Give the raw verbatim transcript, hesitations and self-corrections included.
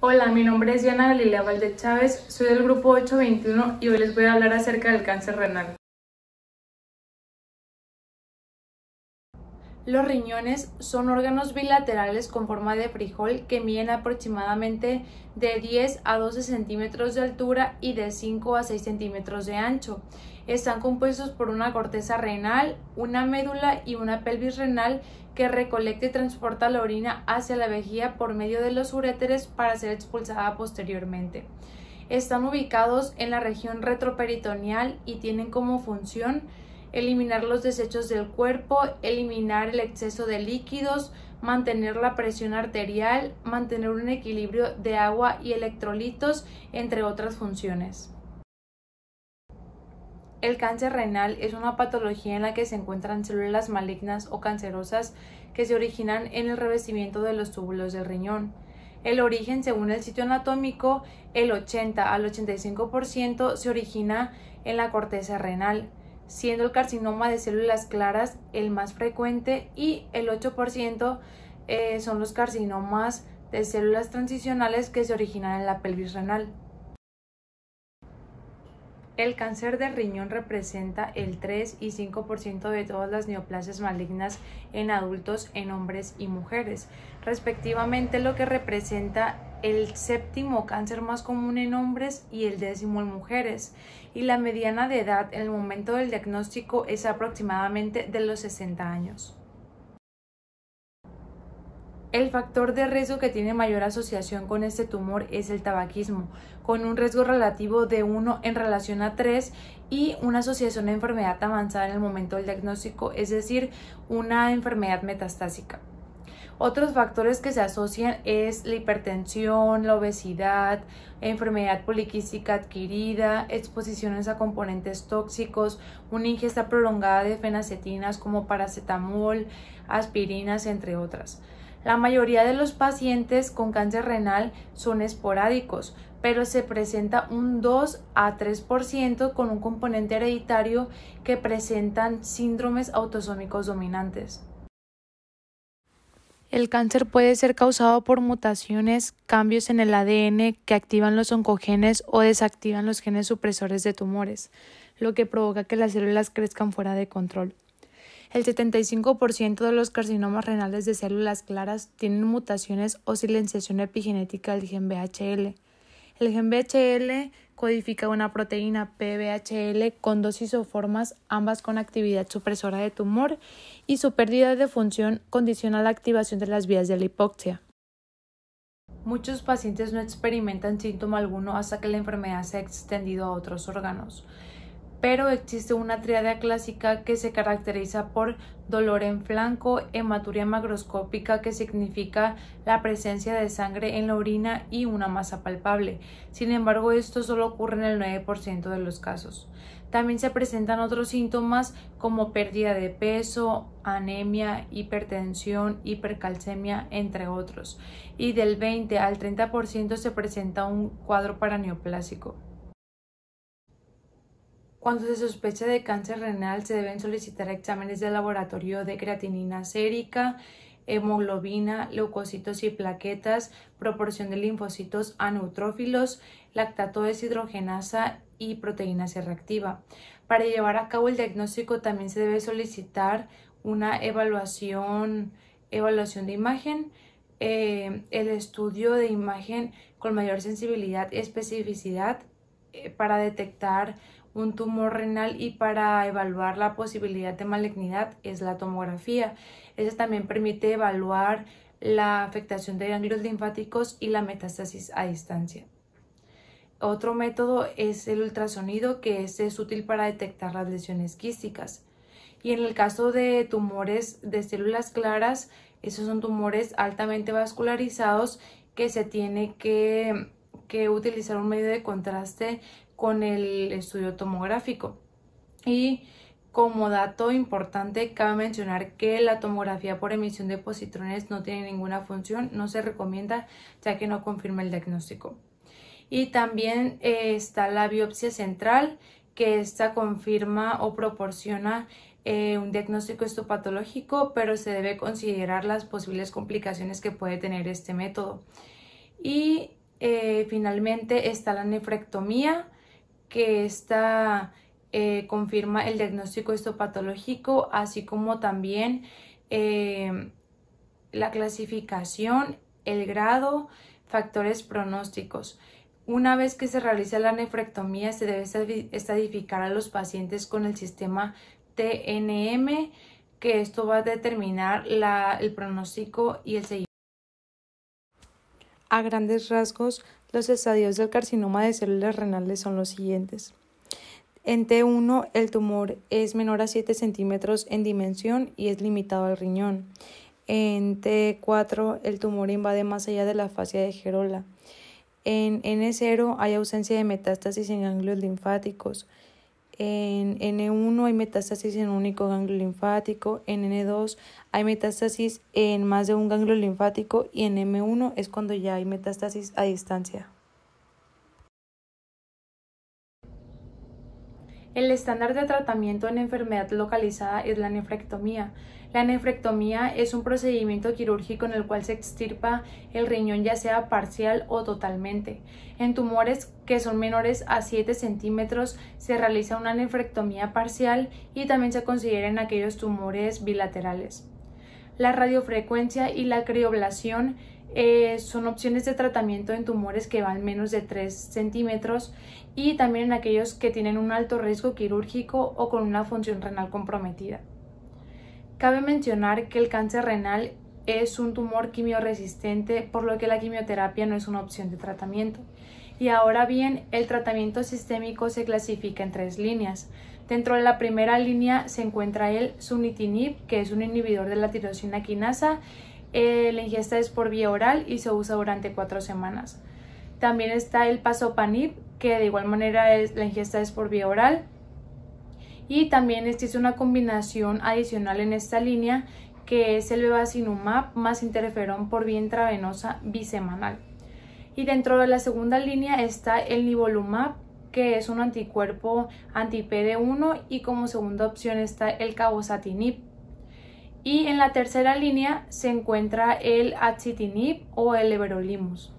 Hola, mi nombre es Diana Galilea Valdez Chávez, soy del grupo ocho veintiuno y hoy les voy a hablar acerca del cáncer renal. Los riñones son órganos bilaterales con forma de frijol que miden aproximadamente de diez a doce centímetros de altura y de cinco a seis centímetros de ancho. Están compuestos por una corteza renal, una médula y una pelvis renal que recolecta y transporta la orina hacia la vejiga por medio de los uréteres para ser expulsada posteriormente. Están ubicados en la región retroperitoneal y tienen como función eliminar los desechos del cuerpo, eliminar el exceso de líquidos, mantener la presión arterial, mantener un equilibrio de agua y electrolitos, entre otras funciones. El cáncer renal es una patología en la que se encuentran células malignas o cancerosas que se originan en el revestimiento de los túbulos del riñón. El origen, según el sitio anatómico, el ochenta al ochenta y cinco por ciento se origina en la corteza renal, siendo el carcinoma de células claras el más frecuente y el ocho por ciento eh, son los carcinomas de células transicionales que se originan en la pelvis renal. El cáncer de riñón representa el tres y cinco por ciento de todas las neoplasias malignas en adultos, en hombres y mujeres, respectivamente, lo que representa el séptimo cáncer más común en hombres y el décimo en mujeres, y la mediana de edad en el momento del diagnóstico es aproximadamente de los sesenta años. El factor de riesgo que tiene mayor asociación con este tumor es el tabaquismo, con un riesgo relativo de uno en relación a tres y una asociación a enfermedad avanzada en el momento del diagnóstico, es decir, una enfermedad metastásica. Otros factores que se asocian es la hipertensión, la obesidad, enfermedad poliquística adquirida, exposiciones a componentes tóxicos, una ingesta prolongada de fenacetinas como paracetamol, aspirinas, entre otras. La mayoría de los pacientes con cáncer renal son esporádicos, pero se presenta un dos a tres por ciento con un componente hereditario que presentan síndromes autosómicos dominantes. El cáncer puede ser causado por mutaciones, cambios en el A D N que activan los oncogenes o desactivan los genes supresores de tumores, lo que provoca que las células crezcan fuera de control. El setenta y cinco por ciento de los carcinomas renales de células claras tienen mutaciones o silenciación epigenética del gen B H L. El gen B H L codifica una proteína P B H L con dos isoformas, ambas con actividad supresora de tumor, y su pérdida de función condiciona la activación de las vías de la hipoxia. Muchos pacientes no experimentan síntoma alguno hasta que la enfermedad se ha extendido a otros órganos. Pero existe una tríada clásica que se caracteriza por dolor en flanco, hematuria macroscópica, que significa la presencia de sangre en la orina, y una masa palpable. Sin embargo, esto solo ocurre en el nueve por ciento de los casos. También se presentan otros síntomas como pérdida de peso, anemia, hipertensión, hipercalcemia, entre otros. Y del veinte al treinta por ciento se presenta un cuadro paraneoplásico. Cuando se sospecha de cáncer renal, se deben solicitar exámenes de laboratorio de creatinina sérica, hemoglobina, leucocitos y plaquetas, proporción de linfocitos a neutrófilos, lactato deshidrogenasa y proteína C reactiva. Para llevar a cabo el diagnóstico también se debe solicitar una evaluación, evaluación de imagen, eh, el estudio de imagen con mayor sensibilidad y especificidad eh, para detectar un tumor renal, y para evaluar la posibilidad de malignidad es la tomografía. Eso también permite evaluar la afectación de ganglios linfáticos y la metástasis a distancia. Otro método es el ultrasonido, que este es útil para detectar las lesiones quísticas. Y en el caso de tumores de células claras, esos son tumores altamente vascularizados que se tiene que, que utilizar un medio de contraste con el estudio tomográfico. Y como dato importante, cabe mencionar que la tomografía por emisión de positrones no tiene ninguna función, no se recomienda ya que no confirma el diagnóstico. Y también eh, está la biopsia central, que esta confirma o proporciona eh, un diagnóstico histopatológico, pero se debe considerar las posibles complicaciones que puede tener este método. Y Eh, finalmente está la nefrectomía, que esta eh, confirma el diagnóstico histopatológico, así como también eh, la clasificación, el grado, factores pronósticos. Una vez que se realiza la nefrectomía, se debe estadificar a los pacientes con el sistema T N M, que esto va a determinar la, el pronóstico y el seguimiento. A grandes rasgos, los estadios del carcinoma de células renales son los siguientes. En T uno, el tumor es menor a siete centímetros en dimensión y es limitado al riñón. En T cuatro, el tumor invade más allá de la fascia de Gerola. En N cero hay ausencia de metástasis en ganglios linfáticos. En N uno hay metástasis en un único ganglio linfático. En N dos hay metástasis en más de un ganglio linfático. Y en M uno es cuando ya hay metástasis a distancia. El estándar de tratamiento en enfermedad localizada es la nefrectomía. La nefrectomía es un procedimiento quirúrgico en el cual se extirpa el riñón ya sea parcial o totalmente. En tumores que son menores a siete centímetros se realiza una nefrectomía parcial y también se considera en aquellos tumores bilaterales. La radiofrecuencia y la crioblación Eh, son opciones de tratamiento en tumores que van menos de tres centímetros y también en aquellos que tienen un alto riesgo quirúrgico o con una función renal comprometida. Cabe mencionar que el cáncer renal es un tumor quimioresistente, por lo que la quimioterapia no es una opción de tratamiento. Y ahora bien, el tratamiento sistémico se clasifica en tres líneas. Dentro de la primera línea se encuentra el sunitinib, que es un inhibidor de la tirosina quinasa. Eh, la ingesta es por vía oral y se usa durante cuatro semanas. También está el pazopanib, que de igual manera es, la ingesta es por vía oral. Y también existe una combinación adicional en esta línea, que es el bevacizumab más interferón por vía intravenosa bisemanal. Y dentro de la segunda línea está el nivolumab, que es un anticuerpo anti-P D uno, y como segunda opción está el cabozantinib. Y en la tercera línea se encuentra el axitinib o el everolimus.